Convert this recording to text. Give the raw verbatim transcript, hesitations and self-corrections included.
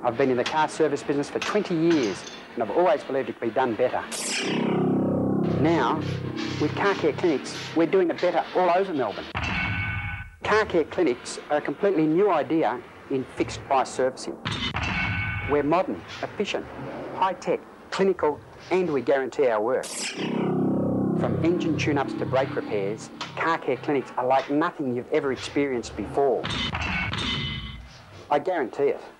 I've been in the car service business for twenty years, and I've always believed it could be done better. Now, with car care clinics, we're doing it better all over Melbourne. Car care clinics are a completely new idea in fixed price servicing. We're modern, efficient, high-tech, clinical, and we guarantee our work. From engine tune-ups to brake repairs, car care clinics are like nothing you've ever experienced before. I guarantee it.